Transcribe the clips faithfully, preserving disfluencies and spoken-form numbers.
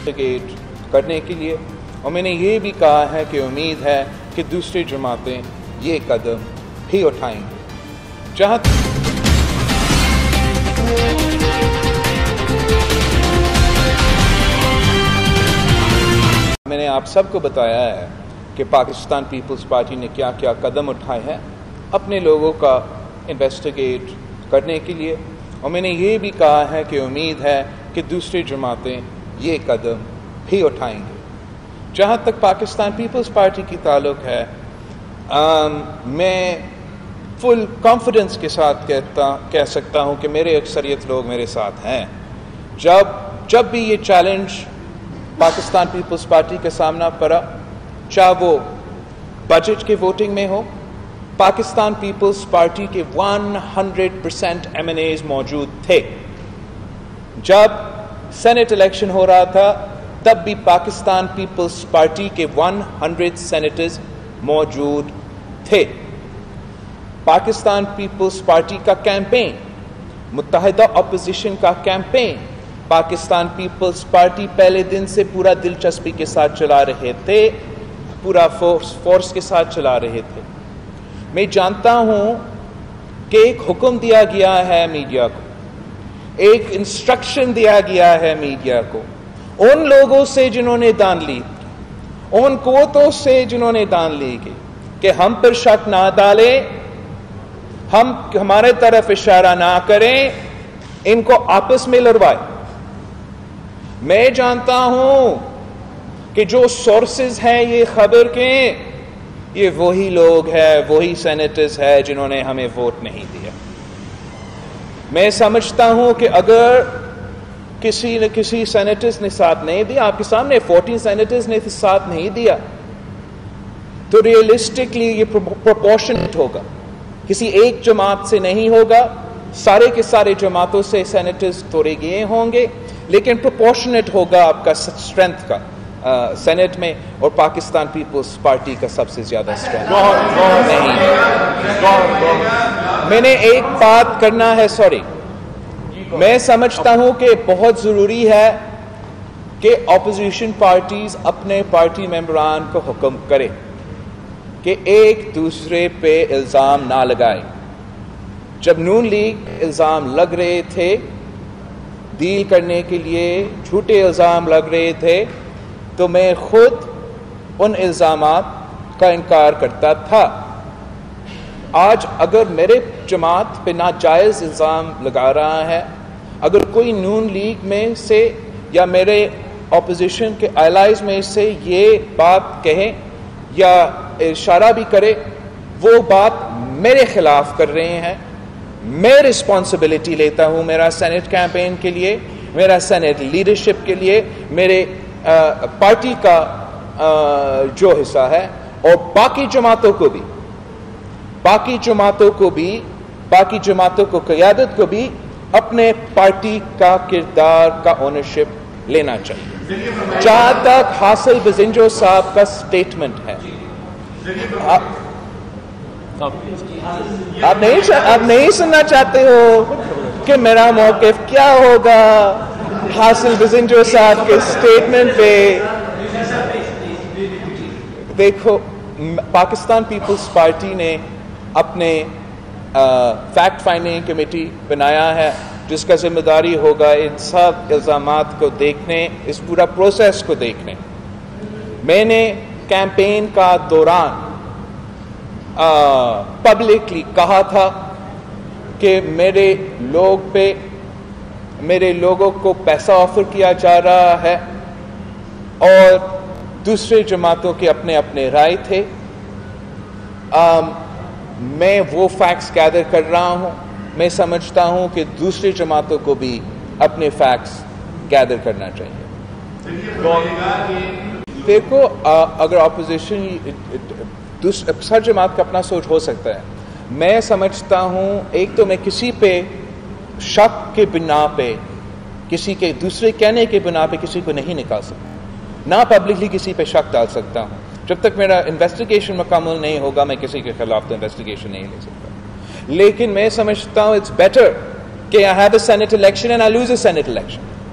Investigate کرنے کے لیے، اور میں نے یہ بھی کہا ہے کہ امید ہے کہ دوسری جماعتیں یہ قدم بھی اٹھائیں گے. جہاں میں نے آپ سب کو بتایا ہے کہ پاکستان پیپلز پارٹی نے کیا کیا قدم اٹھائے ہیں اپنے لوگوں کا انویسٹیگیٹ کرنے کے لیے، اور میں نے یہ بھی کہا ہے کہ امید ہے کہ دوسری جماعتیں یہ قدم بھی اٹھائیں گے. جہاں تک پاکستان پیپلز پارٹی کی تعلق ہے، آم, میں فل کانفیڈنس کے ساتھ کہتا کہہ سکتا ہوں کہ میرے اکثریت لوگ میرے ساتھ ہیں. جب جب بھی یہ چیلنج پاکستان پیپلز پارٹی کا سامنا پڑا، چاہے وہ بجٹ کے ووٹنگ میں ہو، پاکستان پیپلز پارٹی کے one hundred percent M N As موجود تھے. جب سینٹ الیکشن ہو رہا تھا تب بھی پاکستان پیپلز پارٹی کے ون ہنڈریڈ سینیٹرز موجود تھے. پاکستان پیپلز پارٹی کا کیمپین، متحدہ اپوزیشن کا کیمپین، پاکستان پیپلز پارٹی پہلے دن سے پورا دلچسپی کے ساتھ چلا رہے تھے، پورا فورس فورس کے ساتھ چلا رہے تھے. میں جانتا ہوں کہ ایک حکم دیا گیا ہے میڈیا کو، ایک انسٹرکشن دیا گیا ہے میڈیا کو، ان لوگوں سے جنہوں نے دان لی، ان قوتوں سے جنہوں نے دان لی کی، کہ ہم پر شک نہ ڈالیں، ہم ہمارے طرف اشارہ نہ کریں، ان کو آپس میں لڑوائے. میں جانتا ہوں کہ جو سورسز ہیں یہ خبر کے، یہ وہی لوگ ہیں، وہی سینیٹرز ہیں جنہوں نے ہمیں ووٹ نہیں دیا. میں سمجھتا ہوں کہ اگر کسی نہ کسی سینیٹرز نے ساتھ نہیں دیا، آپ کے سامنے فورٹین سینیٹرز نے ساتھ نہیں دیا، تو ریئلسٹکلی یہ پروپورشنٹ ہوگا، کسی ایک جماعت سے نہیں ہوگا، سارے کے سارے جماعتوں سے سینیٹرز توڑے گئے ہوں گے، لیکن پروپورشنٹ ہوگا آپ کا اسٹرینتھ کا سینٹ میں، اور پاکستان پیپلز پارٹی کا سب سے زیادہ اسٹرینتھ نہیں ہے. میں نے ایک بات کرنا ہے، سوری، میں سمجھتا ہوں کہ بہت ضروری ہے کہ اپوزیشن پارٹیز اپنے پارٹی ممبران کو حکم کرے کہ ایک دوسرے پہ الزام نہ لگائے. جب نون لیگ الزام لگ رہے تھے ڈیل کرنے کے لیے، جھوٹے الزام لگ رہے تھے، تو میں خود ان الزامات کا انکار کرتا تھا. آج اگر میرے جماعت پہ ناجائز الزام لگا رہا ہے، اگر کوئی نون لیگ میں سے یا میرے اپوزیشن کے الائز میں سے یہ بات کہے یا اشارہ بھی کرے، وہ بات میرے خلاف کر رہے ہیں، میں رسپانسبلٹی لیتا ہوں میرا سینٹ کیمپین کے لیے، میرا سینٹ لیڈرشپ کے لیے، میرے پارٹی کا جو حصہ ہے، اور باقی جماعتوں کو بھی باقی جماعتوں کو بھی باقی جماعتوں کو قیادت کو بھی اپنے پارٹی کا کردار کا اونرشپ لینا چاہیے. جہاں تک حاصل بزنجو صاحب کا سٹیٹمنٹ ہے، آپ نہیں آپ نہیں سننا چاہتے ہو کہ میرا موقف کیا ہوگا حاصل بزنجو صاحب کے سٹیٹمنٹ پہ؟ دیکھو، پاکستان پیپلز پارٹی نے اپنے فیکٹ فائنڈنگ کمیٹی بنایا ہے جس کا ذمہ داری ہوگا ان سب الزامات کو دیکھنے، اس پورا پروسیس کو دیکھنے. میں نے کیمپین کا دوران پبلکلی کہا تھا کہ میرے لوگ پہ میرے لوگوں کو پیسہ آفر کیا جا رہا ہے، اور دوسرے جماعتوں کے اپنے اپنے رائے تھے. آم, میں وہ فیکٹس گیدر کر رہا ہوں. میں سمجھتا ہوں کہ دوسری جماعتوں کو بھی اپنے فیکٹس گیدر کرنا چاہیے. دیکھو، اگر اپوزیشن ہر جماعت کا اپنا سوچ ہو سکتا ہے. میں سمجھتا ہوں ایک تو میں کسی پہ شک کے بنا پہ، کسی کے دوسرے کہنے کے بنا پہ کسی کو نہیں نکال سکتا، نہ پبلکلی کسی پہ شک ڈال سکتا ہوں. جب تک میرا انویسٹیگیشن مکمل نہیں ہوگا میں کسی کے خلاف تو انویسٹیگیشن نہیں لے سکتا. لیکن میں سمجھتا ہوں اٹس بیٹر کہ I have a Senate election and I lose a Senate election.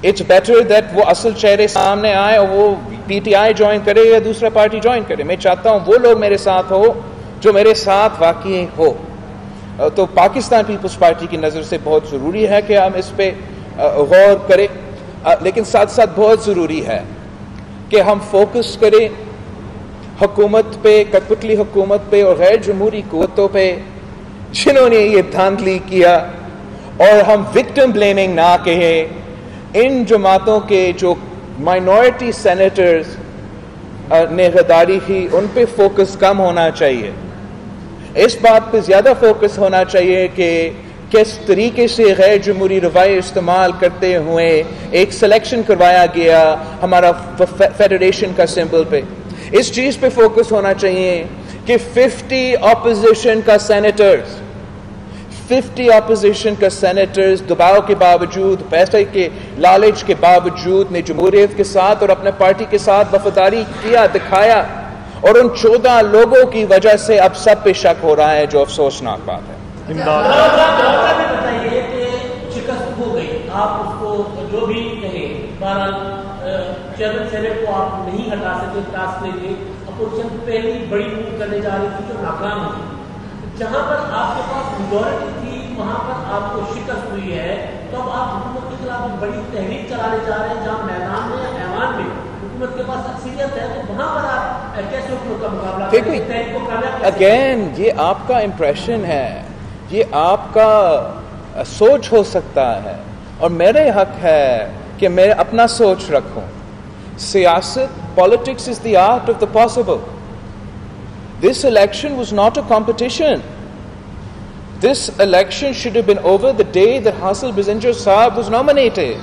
It's better that وہ اصل چہرے سامنے آئے اور وہ پی ٹی آئی جوائن کرے یا دوسرا پارٹی جوائن کرے. میں چاہتا ہوں وہ لوگ میرے ساتھ ہو جو میرے ساتھ واقعی ہو. تو پاکستان پیپلز پارٹی کی نظر سے بہت ضروری ہے کہ ہم اس پہ غور کریں, لیکن ساتھ ساتھ بہت ضروری ہے کہ ہم فوکس کریں حکومت پہ, کٹپٹلی حکومت پہ اور غیر جمہوری قوتوں پہ جنہوں نے یہ دھاندلی کیا, اور ہم وکٹم بلیمنگ نہ کہیں. ان جماعتوں کے جو مائنورٹی سینیٹرز نے غداری کی ان پہ فوکس کم ہونا چاہیے. اس بات پہ زیادہ فوکس ہونا چاہیے کہ کس طریقے سے غیر جمہوری روایت استعمال کرتے ہوئے ایک سلیکشن کروایا گیا ہمارا فیڈریشن کا سمبل پہ. اس چیز پہ فوکس ہونا چاہیے کہ ففٹی اپوزیشن کا سینیٹرز ففٹی اپوزیشن کا سینیٹرز دباؤ کے باوجود, پیسے کے لالچ کے باوجود نے جمہوریت کے ساتھ اور اپنے پارٹی کے ساتھ وفاداری کیا, دکھایا, اور ان چودہ لوگوں کی وجہ سے اب سب پہ شک ہو رہا ہے, جو افسوسناک بات ہے. بتائیے کہ شکست ہو گئی, آپ اس کو جو بھی کہیں, بہرحال چیئرمین سینیٹ کو آپ نہیں ہٹا سکے, ٹاسک لے کے اپوزیشن پہلی بڑی موو کرنے جا رہی تھی جو ناکام ہوئی. جہاں پر آپ کے پاس میجورٹی تھی وہاں پر آپ کو شکست ہوئی ہے, تو اب آپ حکومت کے خلاف بڑی تحریک چلانے جا رہے ہیں جہاں میدان میں یا ایوان میں حکومت کے پاس اکثریت ہے, تو وہاں پر آپ کیسے حکومت کا مقابلہ کریں گے؟ اگین یہ آپ کا امپریشن ہے, یہ آپ کا سوچ ہو سکتا ہے, اور میرے حق ہے کہ میں اپنا سوچ رکھوں. سیاست, politics is the art of the possible. This election was not a competition. This election should have been over the day that Hasil Bizenjo Saab was nominated.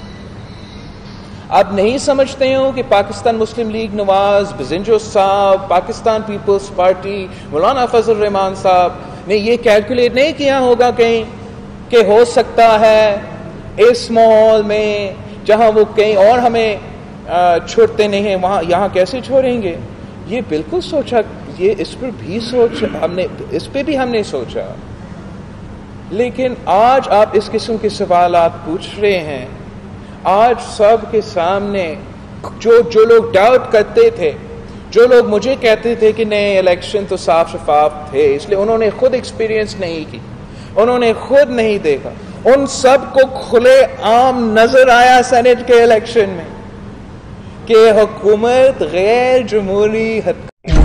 آپ نہیں سمجھتے ہو کہ پاکستان مسلم لیگ نواز, بزنجو صاحب, پاکستان پیپلز پارٹی, مولانا فضل الرحمان صاحب نے یہ calculate نہیں کیا ہوگا کہیں کہ ہو سکتا ہے اس ماحول میں جہاں وہ کہیں اور ہمیں چھوڑتے نہیں ہیں وہاں یہاں کیسے چھوڑیں گے؟ یہ بالکل سوچا, یہ اس پر بھی سوچ ہم نے, اس پہ بھی ہم نے سوچا. لیکن آج آپ اس قسم کے سوالات پوچھ رہے ہیں. آج سب کے سامنے جو جو لوگ ڈاؤٹ کرتے تھے, جو لوگ مجھے کہتے تھے کہ نئے الیکشن تو صاف شفاف تھے, اس لیے انہوں نے خود ایکسپیرینس نہیں کی, انہوں نے خود نہیں دیکھا, ان سب کو کھلے عام نظر آیا سینٹ کے الیکشن میں کہ حکومت غیر جمہوری